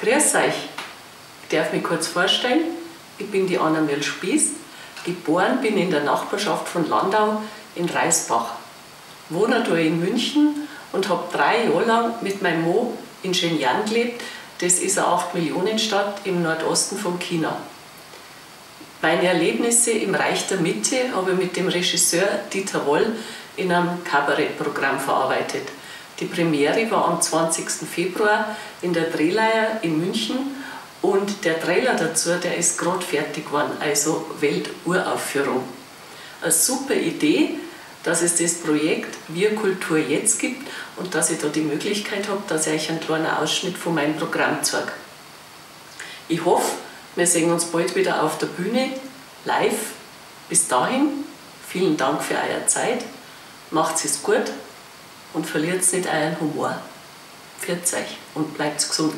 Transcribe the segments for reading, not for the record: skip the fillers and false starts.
Grüß euch, ich darf mich kurz vorstellen. Ich bin die Anna-Mel Spieß. Geboren bin in der Nachbarschaft von Landau in Reisbach. Wohne da in München und habe 3 Jahre lang mit meinem Mann in Shenyang gelebt. Das ist eine 8-Millionen-Stadt im Nordosten von China. Meine Erlebnisse im Reich der Mitte habe ich mit dem Regisseur Dieter Woll in einem Kabarettprogramm verarbeitet. Die Premiere war am 20. Februar in der Drehleier in München und der Trailer dazu, der ist gerade fertig geworden, also Welturaufführung. Eine super Idee, dass es das Projekt Wir Kultur jetzt gibt und dass ich da die Möglichkeit habe, dass ich euch einen kleinen Ausschnitt von meinem Programm zeige. Ich hoffe, wir sehen uns bald wieder auf der Bühne, live. Bis dahin, vielen Dank für eure Zeit, macht es gut und verliert nicht euren Humor. Pfiat euch und bleibt gesund.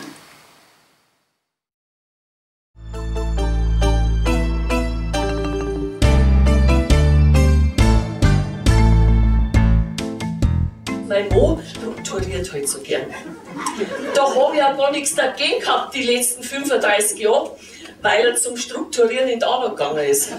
Mein Mann strukturiert halt so gern. Da habe ich ja gar nichts dagegen gehabt, die letzten 35 Jahre, weil er zum Strukturieren in die Arbeit gegangen ist.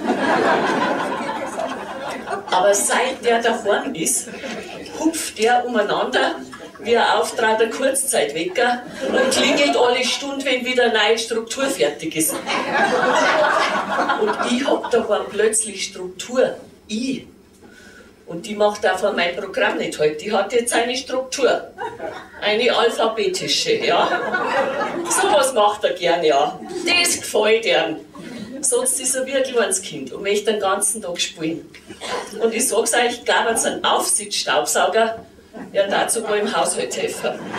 Aber seit der daheim ist, hupft der umeinander wie ein auftragter Kurzzeitwecker und klingelt alle Stunden, wenn wieder eine neue Struktur fertig ist. Und ich hab daheim plötzlich Struktur. Ich. Und die macht einfach mein Programm nicht halt. Die hat jetzt eine Struktur. Eine alphabetische, ja. So was macht er gern, ja. Das gefällt ihm. Sonst ist er wie ein kleines Kind und möchte den ganzen Tag spielen. Und ich sag's euch, ich glaube, so ein Aufsitzstaubsauger, ja, dazu mal im Haushalt helfen. Ring,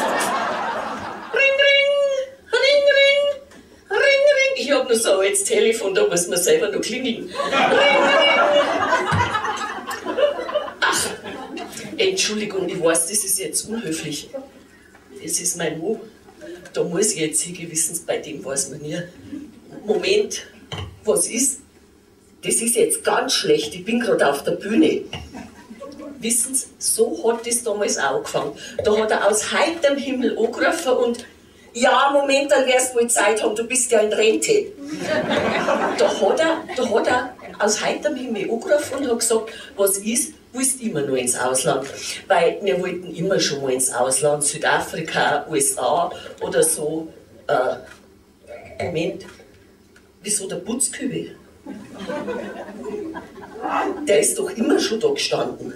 ring, ring, ring, ring, ring. Ich hab nur so ein altes Telefon, da muss man selber noch klingeln. Ring, ring. Ach, Entschuldigung, ich weiß, das ist jetzt unhöflich. Das ist mein Mann. Da muss ich jetzt hingehen, wissen Sie, bei dem weiß man nie. Moment, was ist? Das ist jetzt ganz schlecht, ich bin gerade auf der Bühne. Wissen Sie, so hat das damals auch angefangen. Da hat er aus heiterem Himmel angerufen und ja, Moment, dann wirst du wohl Zeit haben, du bist ja in Rente. Da hat er aus heiterem Himmel angerufen und hat gesagt, was ist, willst immer nur ins Ausland? Weil wir wollten immer schon mal ins Ausland, Südafrika, USA oder so. Moment, wieso der Putzkübel? Der ist doch immer schon da gestanden.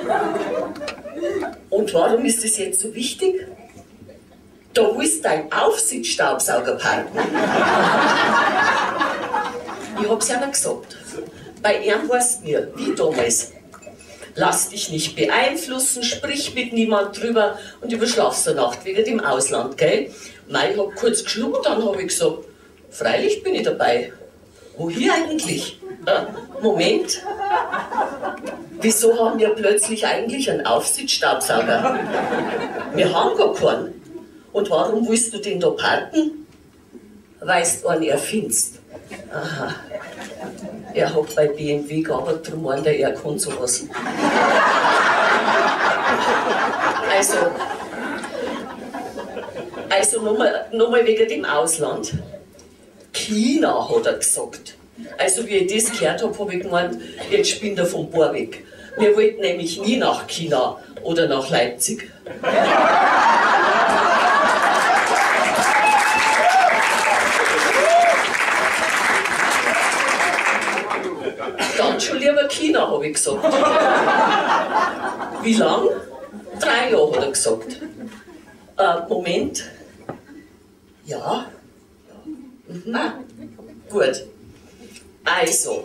Und warum ist das jetzt so wichtig? Da willst du dein Aufsitzstaubsauger parken. Ich hab's ja noch gesagt. Bei ihm weißt mir, wie damals. Lass dich nicht beeinflussen, sprich mit niemand drüber und überschlafst der Nacht wegen dem Ausland, gell? Nein, ich hab kurz geschluckt, dann hab ich gesagt, freilich bin ich dabei. Wo hier eigentlich? Moment. Wieso haben wir plötzlich eigentlich einen Aufsitzstaubsauger? Wir haben gar keinen. Und warum willst du den da parken? Weißt du, einen erfindest. Aha. Er hat bei BMW gearbeitet, darum meint er kann sowas. Also nochmal wegen dem Ausland. China, hat er gesagt. Also wie ich das gehört habe ich gemeint, jetzt spinnt er vom Bohr weg. Wir wollten nämlich nie nach China oder nach Leipzig. Dann schon lieber China, habe ich gesagt. Wie lang? 3 Jahre, hat er gesagt. Moment. Ja. Gut. Also,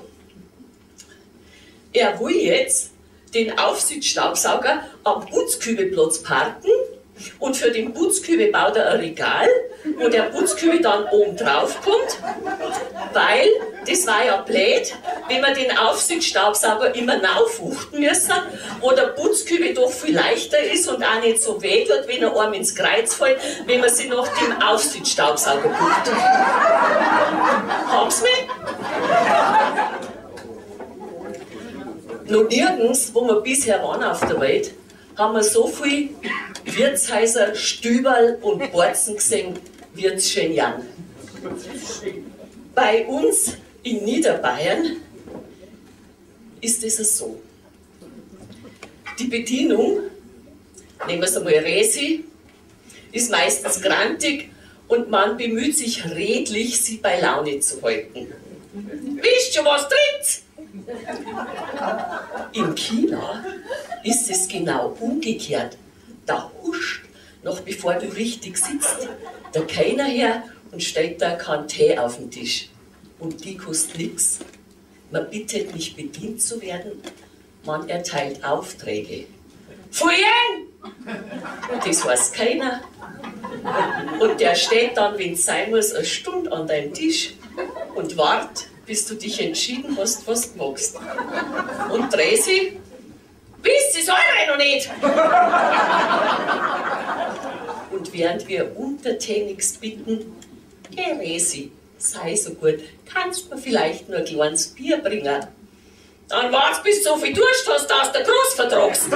er will jetzt den Aufsitzstaubsauger am Putzkübelplatz parken und für den Putzkübel baut er ein Regal, wo der Putzkübel dann oben drauf kommt, weil das war ja blöd, wenn wir den Aufsitzstaubsauger immer aufwuchten müssen, wo der Putzkübel doch viel leichter ist und auch nicht so weh tut, wenn er einem ins Kreuz fällt, wenn man sie nach dem Aufsitzstaubsauger guckt. Haben's mich? Noch nirgends, wo wir bisher waren auf der Welt, haben wir so viel Wirtshäuser, Stüberl und Borzen gesehen wird's schon Jan. Bei uns in Niederbayern ist es so. Die Bedienung, nehmen wir es einmal Resi, ist meistens grantig und man bemüht sich redlich, sie bei Laune zu halten. Wisst ihr, was drin's? In China ist es genau umgekehrt. Da huscht, noch bevor du richtig sitzt, der Kellner her und stellt da keinen Tee auf den Tisch. Und die kostet nix. Man bittet nicht bedient zu werden, man erteilt Aufträge. Fouillen! Das weiß keiner. Und der steht dann, wenn es sein muss, eine Stunde an deinem Tisch und wartet, bis du dich entschieden hast, was du magst. Und Resi, wisst ihr's eure noch nicht? Und während wir untertänigst bitten, geh Resi, sei so gut, kannst du mir vielleicht nur ein kleines Bier bringen? Dann wart's, bis du so viel Durst hast, dass du groß vertragst.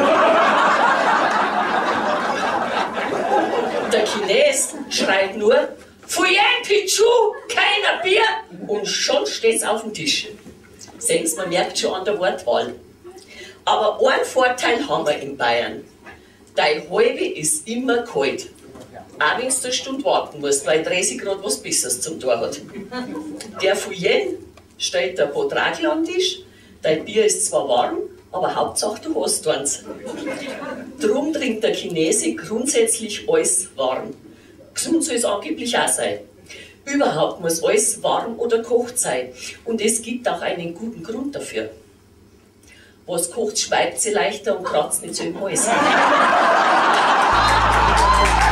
Der Chines schreit nur, Fouillen, Pichu, keiner Bier, und schon steht's auf dem Tisch. Sehen's, man merkt schon an der Wortwahl. Aber einen Vorteil haben wir in Bayern. Dein Halbe ist immer kalt. Auch wenn du eine Stunde warten musst, weil Resi gerade was Besseres zum Tor hat. Der Fouillen stellt ein paar Tragel an den Tisch, dein Bier ist zwar warm, aber Hauptsache du hast eins. Drum trinkt der Chinese grundsätzlich alles warm. Gesund soll es angeblich auch sein. Überhaupt muss alles warm oder kocht sein. Und es gibt auch einen guten Grund dafür. Was kocht, schweibt sie leichter und kratzt nicht so im Hals.